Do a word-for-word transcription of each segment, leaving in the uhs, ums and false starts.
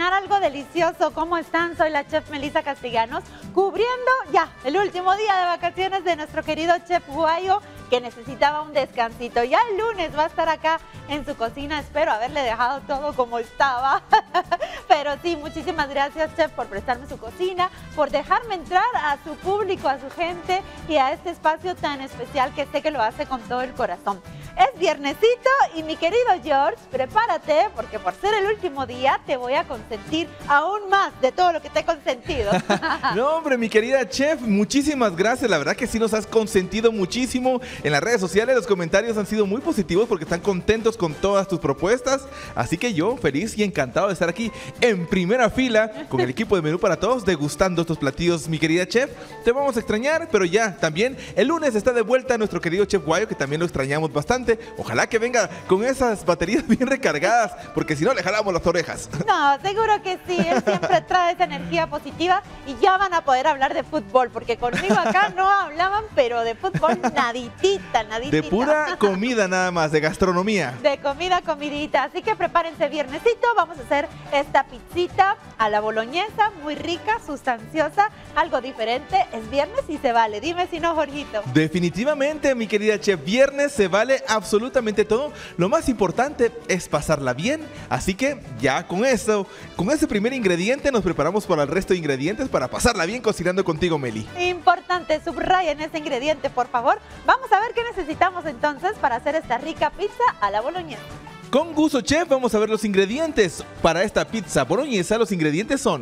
cocinar algo delicioso. ¿Cómo están? Soy la chef Melissa Castellanos, cubriendo ya el último día de vacaciones de nuestro querido chef Guayo, que necesitaba un descansito. Ya el lunes va a estar acá en su cocina. Espero haberle dejado todo como estaba. Pero sí, muchísimas gracias, chef, por prestarme su cocina, por dejarme entrar a su público, a su gente y a este espacio tan especial que sé que lo hace con todo el corazón. Es viernesito y mi querido George, prepárate porque por ser el último día te voy a consentir aún más de todo lo que te he consentido. No, hombre, mi querida chef, muchísimas gracias. La verdad que sí nos has consentido muchísimo. En las redes sociales los comentarios han sido muy positivos porque están contentos con todas tus propuestas. Así que yo feliz y encantado de estar aquí en primera fila con el equipo de Menú para Todos degustando estos platillos, mi querida chef. Te vamos a extrañar, pero ya también el lunes está de vuelta nuestro querido chef Guayo, que también lo extrañamos bastante. Ojalá que venga con esas baterías bien recargadas, porque si no le jalamos las orejas. No, seguro que sí, él siempre trae esa energía positiva y ya van a poder hablar de fútbol, porque conmigo acá no hablaban, pero de fútbol naditita, naditita. De pura comida nada más, de gastronomía. De comida, comidita, así que prepárense viernesito, vamos a hacer esta pizzita a la boloñesa, muy rica, sustanciosa, algo diferente, es viernes y se vale, dime si no, Jorgito. Definitivamente, mi querida chef, viernes se vale absolutamente todo. Lo más importante es pasarla bien, así que ya con eso, con ese primer ingrediente nos preparamos para el resto de ingredientes para pasarla bien cocinando contigo, Meli. Importante, subrayen ese ingrediente, por favor. Vamos a ver qué necesitamos entonces para hacer esta rica pizza a la boloñesa. Con gusto, chef, vamos a ver los ingredientes. Para esta pizza boloñesa, los ingredientes son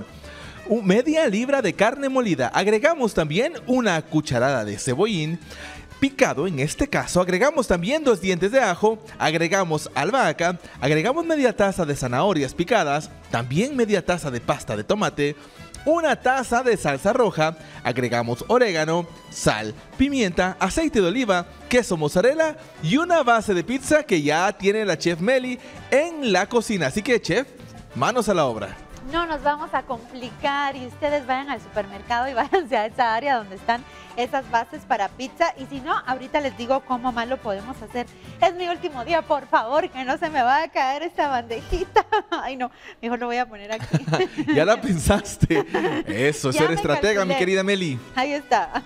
media libra de carne molida. Agregamos también una cucharada de cebollín picado, en este caso agregamos también dos dientes de ajo, agregamos albahaca, agregamos media taza de zanahorias picadas, también media taza de pasta de tomate, una taza de salsa roja, agregamos orégano, sal, pimienta, aceite de oliva, queso mozzarella y una base de pizza que ya tiene la chef Meli en la cocina. Así que, chef, manos a la obra. No nos vamos a complicar y ustedes vayan al supermercado y váyanse a esa área donde están esas bases para pizza, y si no, ahorita les digo cómo más lo podemos hacer. Es mi último día, por favor, que no se me vaya a caer esta bandejita. Ay, no, mejor lo voy a poner aquí. Ya la pensaste. Eso, ser estratega, calculé. Mi querida Meli. Ahí está.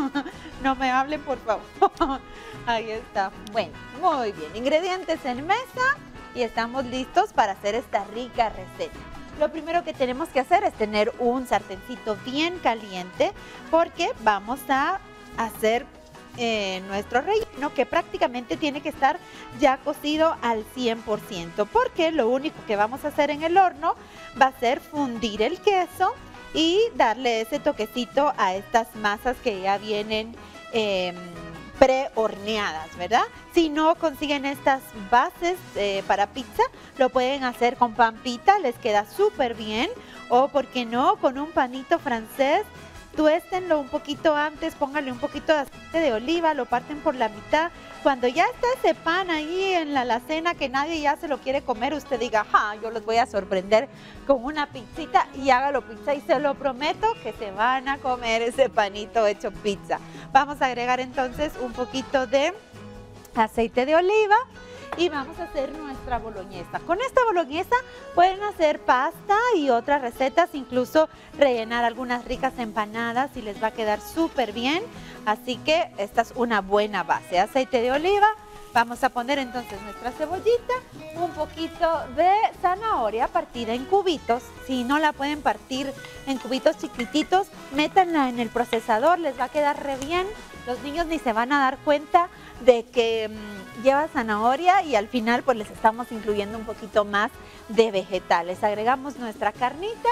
No me hablen, por favor. Ahí está. Bueno, muy bien. Ingredientes en mesa y estamos listos para hacer esta rica receta. Lo primero que tenemos que hacer es tener un sartencito bien caliente porque vamos a hacer eh, nuestro relleno, que prácticamente tiene que estar ya cocido al cien por ciento, porque lo único que vamos a hacer en el horno va a ser fundir el queso y darle ese toquecito a estas masas que ya vienen eh, pre-horneadas, ¿verdad? Si no consiguen estas bases eh, para pizza, lo pueden hacer con pan pita, les queda súper bien, o por qué no, con un panito francés. Tuéstenlo un poquito antes, pónganle un poquito de aceite de oliva, lo parten por la mitad. Cuando ya está ese pan ahí en la alacena que nadie ya se lo quiere comer, usted diga, ja, yo los voy a sorprender con una pizzita, y hágalo pizza y se lo prometo que se van a comer ese panito hecho pizza. Vamos a agregar entonces un poquito de aceite de oliva y vamos a hacer nuestra boloñesa. Con esta boloñesa pueden hacer pasta y otras recetas, incluso rellenar algunas ricas empanadas y les va a quedar súper bien. Así que esta es una buena base. Aceite de oliva, vamos a poner entonces nuestra cebollita, un poquito de zanahoria partida en cubitos. Si no la pueden partir en cubitos chiquititos, métanla en el procesador, les va a quedar re bien. Los niños ni se van a dar cuenta de que mmm, lleva zanahoria, y al final pues les estamos incluyendo un poquito más de vegetales. Agregamos nuestra carnita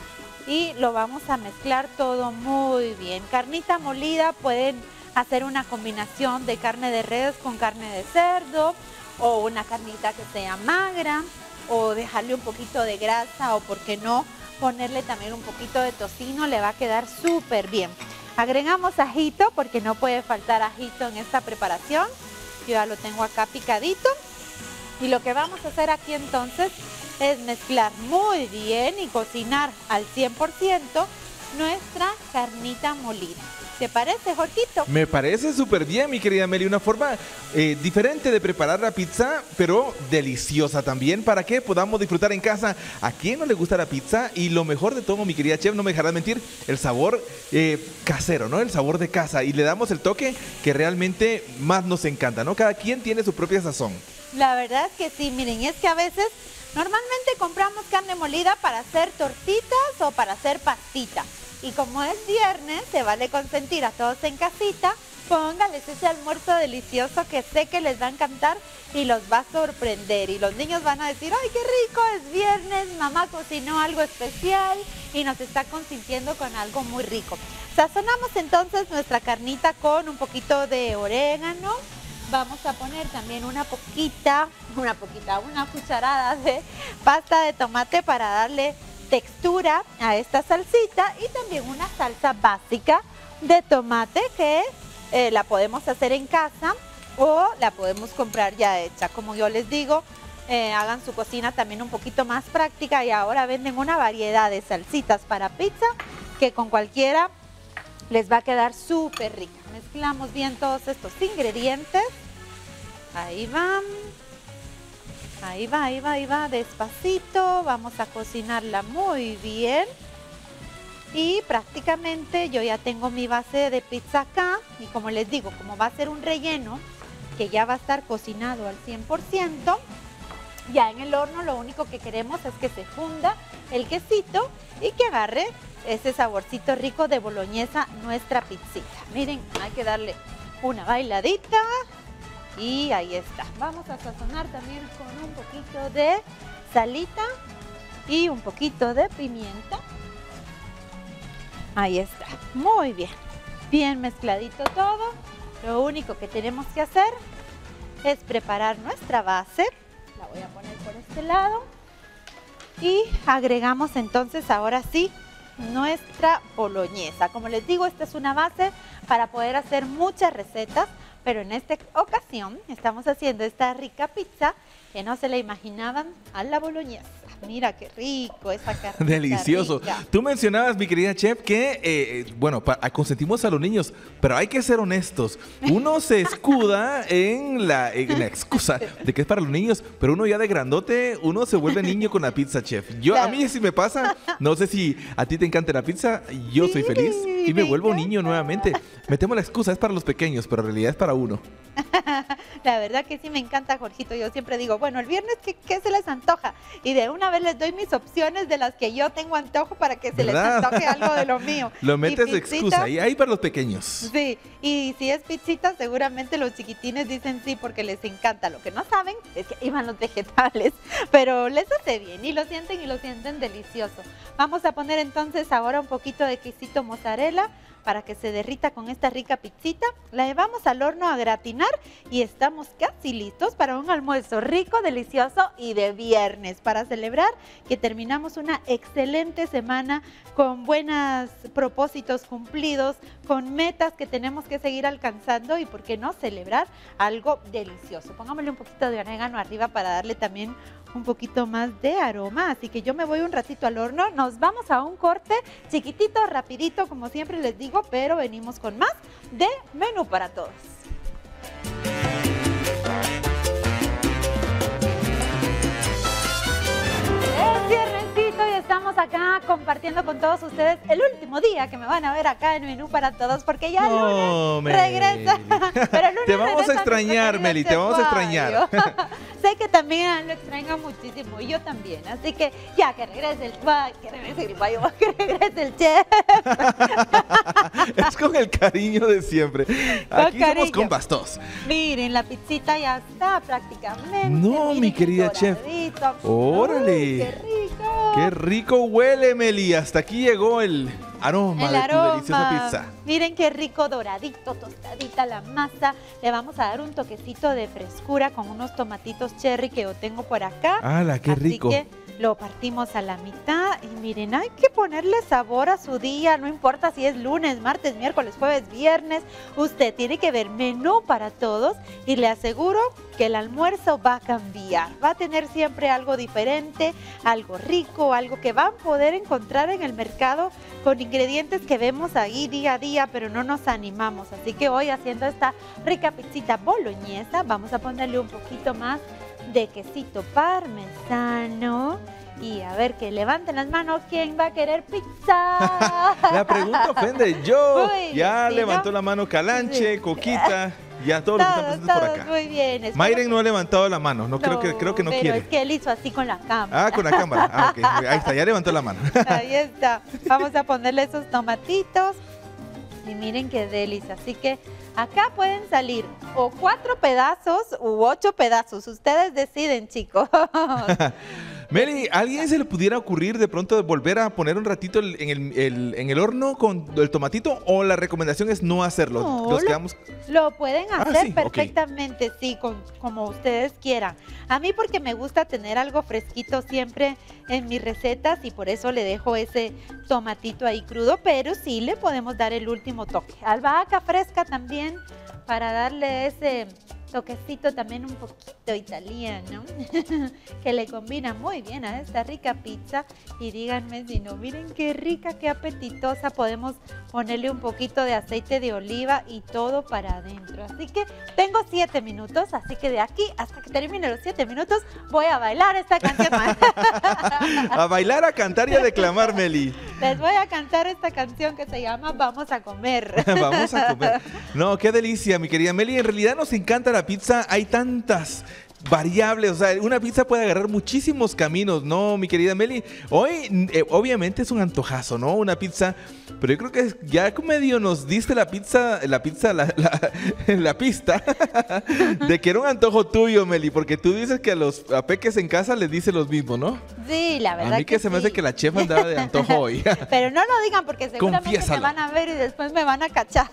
y lo vamos a mezclar todo muy bien. Carnita molida, pueden hacer una combinación de carne de res con carne de cerdo, o una carnita que sea magra, o dejarle un poquito de grasa, o por qué no ponerle también un poquito de tocino, le va a quedar súper bien. Agregamos ajito, porque no puede faltar ajito en esta preparación. Yo ya lo tengo acá picadito. Y lo que vamos a hacer aquí entonces es mezclar muy bien y cocinar al cien por ciento nuestra carnita molida. ¿Te parece, Jorgito? Me parece súper bien, mi querida Meli. Una forma eh, diferente de preparar la pizza, pero deliciosa también, para que podamos disfrutar en casa. ¿A quién no le gusta la pizza? Y lo mejor de todo, mi querida chef, no me dejarás mentir, el sabor eh, casero, ¿no? El sabor de casa. Y le damos el toque que realmente más nos encanta, ¿no? Cada quien tiene su propia sazón. La verdad es que sí, miren, es que a veces normalmente compramos carne molida para hacer tortitas o para hacer pastita. Y como es viernes, se vale consentir a todos en casita, póngales ese almuerzo delicioso que sé que les va a encantar y los va a sorprender. Y los niños van a decir, ¡ay, qué rico! Es viernes, mamá cocinó algo especial y nos está consintiendo con algo muy rico. Sazonamos entonces nuestra carnita con un poquito de orégano. Vamos a poner también una poquita, una poquita, una cucharada de pasta de tomate para darle textura a esta salsita y también una salsa básica de tomate que eh, la podemos hacer en casa o la podemos comprar ya hecha. Como yo les digo, eh, hagan su cocina también un poquito más práctica y ahora venden una variedad de salsitas para pizza que con cualquiera les va a quedar súper rica. Mezclamos bien todos estos ingredientes. Ahí van. Ahí va, ahí va, ahí va, despacito, vamos a cocinarla muy bien. Y prácticamente yo ya tengo mi base de pizza acá. Y como les digo, como va a ser un relleno que ya va a estar cocinado al cien por ciento, ya en el horno lo único que queremos es que se funda el quesito y que agarre ese saborcito rico de boloñesa nuestra pizzita. Miren, hay que darle una bailadita. Y ahí está. Vamos a sazonar también con un poquito de salita y un poquito de pimienta. Ahí está. Muy bien. Bien mezcladito todo. Lo único que tenemos que hacer es preparar nuestra base. La voy a poner por este lado. Y agregamos entonces ahora sí nuestra boloñesa. Como les digo, esta es una base para poder hacer muchas recetas. Pero en esta ocasión estamos haciendo esta rica pizza que no se la imaginaban a la boloñesa. Mira qué rico esa carne. Delicioso. Rica. Tú mencionabas, mi querida chef, que, eh, bueno, pa- consentimos a los niños, pero hay que ser honestos. Uno se escuda en la, en la excusa de que es para los niños, pero uno ya de grandote, uno se vuelve niño con la pizza, chef. Yo, Claro. A mí sí me pasa, no sé si a ti te encanta la pizza, yo soy feliz y me me vuelvo encanta. niño nuevamente. Metemos la excusa, es para los pequeños, pero en realidad es para uno. La verdad que sí me encanta, Jorgito. Yo siempre digo, bueno, el viernes, ¿qué, qué se les antoja? Y de una vez les doy mis opciones de las que yo tengo antojo para que se ¿Verdad? les antoje algo de lo mío. Lo Y metes de pizzita, excusa, y ahí para los pequeños. Sí, y si es pizzita, seguramente los chiquitines dicen sí porque les encanta. Lo que no saben es que iban los vegetales, pero les hace bien y lo sienten y lo sienten delicioso. Vamos a poner entonces ahora un poquito de quesito mozzarella para que se derrita con esta rica pizzita. La llevamos al horno a gratinar y estamos casi listos para un almuerzo rico, delicioso y de viernes para celebrar que terminamos una excelente semana con buenos propósitos cumplidos, con metas que tenemos que seguir alcanzando y por qué no celebrar algo delicioso. Pongámosle un poquito de orégano arriba para darle también un poquito más de aroma, así que yo me voy un ratito al horno, nos vamos a un corte chiquitito, rapidito, como siempre les digo, pero venimos con más de Menú para Todos. Es viernesito y estamos acá compartiendo con todos ustedes el último día que me van a ver acá en Menú para Todos, porque ya el No, lunes regresa. Meli. Pero el lunes Te vamos a regresa extrañar, nuestro querido Meli, te Chef vamos a extrañar. Fabio. Sé que también lo extraño muchísimo y yo también, así que ya que regrese el Fabio, que regrese el Fabio, que regrese el chef. Es con el cariño de siempre. Aquí somos cariño. compas todos. Miren, la pizzita ya está prácticamente. No, Miren mi qué querida chef. doradito. Órale. Uy, qué rico. Qué rico huele, Meli. Hasta aquí llegó el aroma El de tu deliciosa aroma. pizza. Miren qué rico, doradito, tostadita la masa. Le vamos a dar un toquecito de frescura con unos tomatitos cherry que yo tengo por acá. ¡Hala, qué Así rico! que lo partimos a la mitad y miren, hay que ponerle sabor a su día, no importa si es lunes, martes, miércoles, jueves, viernes, usted tiene que ver menú para todos y le aseguro que el almuerzo va a cambiar, va a tener siempre algo diferente, algo rico, algo que van a poder encontrar en el mercado con ingredientes que vemos ahí día a día, pero no nos animamos. Así que hoy haciendo esta rica pizzita boloñesa, vamos a ponerle un poquito más de quesito parmesano. Y a ver, que levanten las manos, ¿quién va a querer pizza? La pregunta ofende, yo. Uy, ya ¿sí, levantó no? la mano Calanche, Sí. Coquita, ya todos los que están Todos, presentes por todos, acá. muy bien. espero Mayren que- no ha levantado la mano, no, creo que creo que no pero quiere. es que él hizo así con la cámara. Ah, con la cámara. Ah, ok. Ahí está, ya levantó la mano. Ahí está. Vamos a ponerle esos tomatitos. Y miren qué delicia. Así que acá pueden salir o cuatro pedazos u ocho pedazos. Ustedes deciden, chicos. Meli, ¿a alguien se le pudiera ocurrir de pronto de volver a poner un ratito el- en el, el- en el horno con el tomatito o la recomendación es no hacerlo? No, Nos lo- quedamos... Lo pueden Ah, hacer sí, ok. perfectamente, sí, con, como ustedes quieran. A mí porque me gusta tener algo fresquito siempre en mis recetas y por eso le dejo ese tomatito ahí crudo, pero sí le podemos dar el último toque. Albahaca fresca también para darle ese toquecito también un poquito italiano que le combina muy bien a esta rica pizza. Y díganme si no, miren qué rica, qué apetitosa. Podemos ponerle un poquito de aceite de oliva y todo para adentro. Así que tengo siete minutos, así que de aquí hasta que termine los siete minutos voy a bailar esta canción. A bailar, a cantar y a declamar, Meli. Les voy a cantar esta canción que se llama Vamos a comer. Vamos a comer. No, qué delicia, mi querida Meli. En realidad nos encanta la pizza. Hay tantas variables, o sea, una pizza puede agarrar muchísimos caminos, ¿no, mi querida Meli? Hoy, eh, obviamente es un antojazo, ¿no? Una pizza, pero yo creo que ya medio nos diste la pizza, la pizza, la, la, la pista de que era un antojo tuyo, Meli, porque tú dices que a los a peques en casa les dices los mismos, ¿no? Sí, la verdad A mí que, que se me sí. hace que la chef andaba de antojo hoy. Pero no lo digan porque seguramente Confiésalo. me van a ver y después me van a cachar.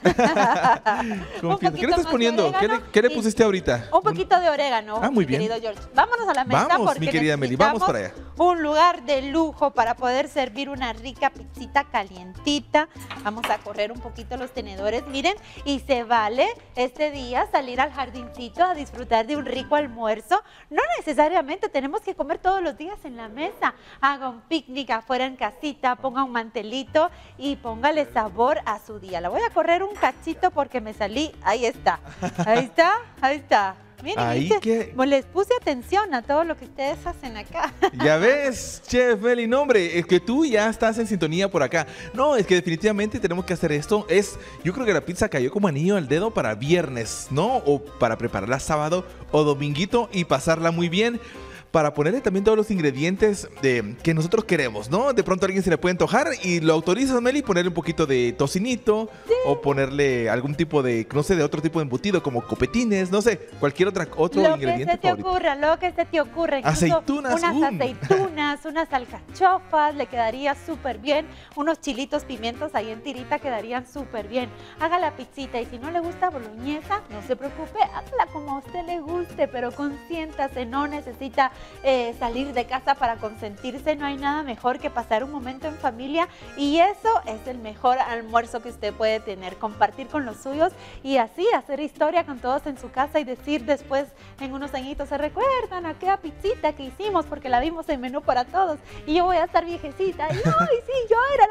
Un Confiesa. ¿Qué le poquito estás más poniendo? de ¿Qué le, orégano qué le y pusiste ahorita? Un poquito de orégano, Ah, muy mi bien. querido George. Vámonos a la mesa Vamos, porque mi querida Meli, vamos para allá. un lugar de lujo para poder servir una rica pizzita calientita. Vamos a correr un poquito los tenedores, miren, y se vale este día salir al jardincito a disfrutar de un rico almuerzo. No necesariamente tenemos que comer todos los días en la mesa. Haga un picnic afuera en casita, ponga un mantelito y póngale sabor a su día. La voy a correr un cachito porque me salí. Ahí está, ahí está, ahí está. Miren, Ahí ¿viste? que- Pues les puse atención a todo lo que ustedes hacen acá. Ya ves, Chef Meli, no hombre, es que tú ya estás en sintonía por acá. No, es que definitivamente tenemos que hacer esto. Es, yo creo que la pizza cayó como anillo al dedo para viernes, ¿no? O para prepararla sábado o dominguito y pasarla muy bien. Para ponerle también todos los ingredientes de, que nosotros queremos, ¿no? De pronto a alguien se le puede antojar y lo autorizas, Meli, ponerle un poquito de tocinito o ponerle algún tipo de, no sé, de otro tipo de embutido como copetines, no sé, cualquier otra, otro Lo que ingrediente se te favorito. ocurra, lo que se te ocurra. Incluso Aceitunas, unas um. aceitunas, unas alcachofas, le quedaría súper bien. Unos chilitos, pimientos ahí en tirita quedarían súper bien. Haga la pizzita y si no le gusta boloñesa, no se preocupe, hágala como a usted le guste, pero consiéntase, no necesita eh, salir de casa para consentirse. No hay nada mejor que pasar un momento en familia y eso es el mejor almuerzo que usted puede tener, compartir con los suyos y así hacer historia con todos en su casa y decir después en unos añitos, ¿se recuerdan aquella pizzita que hicimos porque la vimos en menú para todos? Y yo voy a estar viejecita y ¡ay, sí, yo era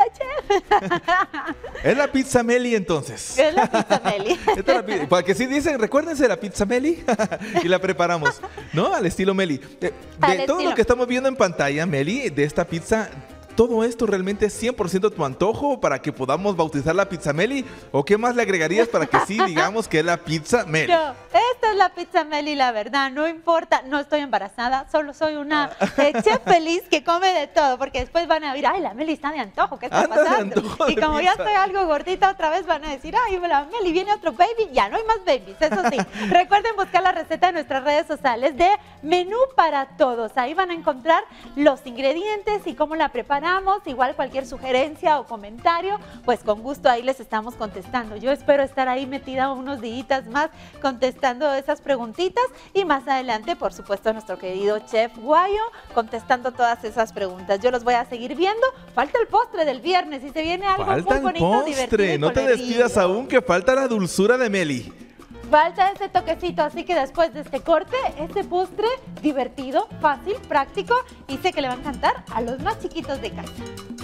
la chef! Es la pizza Meli entonces. Es la pizza Meli. Esta es la pi- Para que sí dicen, recuérdense la pizza Meli y la preparamos, ¿no? Al estilo Meli. De, de Al todo estilo. lo que estamos viendo en pantalla, Meli, de esta pizza, ¿todo esto realmente es cien por ciento tu antojo para que podamos bautizar la pizza Meli? ¿O qué más le agregarías para que sí digamos que es la pizza Meli? No, esta es la pizza Meli, la verdad, no importa, no estoy embarazada, solo soy una eh, chef feliz que come de todo, porque después van a decir, ay, la Meli está de antojo, ¿qué está Anda de pasando? antojo Y de como ya pizza. estoy algo gordita, otra vez van a decir, ay, la Meli, viene otro baby, ya no hay más babies, eso sí. Recuerden buscar la receta en nuestras redes sociales de Menú para Todos, ahí van a encontrar los ingredientes y cómo la preparan preparamos. Igual cualquier sugerencia o comentario, pues con gusto ahí les estamos contestando. Yo espero estar ahí metida unos días más contestando esas preguntitas y más adelante, por supuesto, nuestro querido Chef Guayo contestando todas esas preguntas. Yo los voy a seguir viendo. Falta el postre del viernes y se viene algo Falta muy bonito, el divertido postre, y no te colorido. despidas aún, que falta la dulzura de Meli. Falta ese toquecito, así que después de este corte, este postre divertido, fácil, práctico y sé que le va a encantar a los más chiquitos de casa.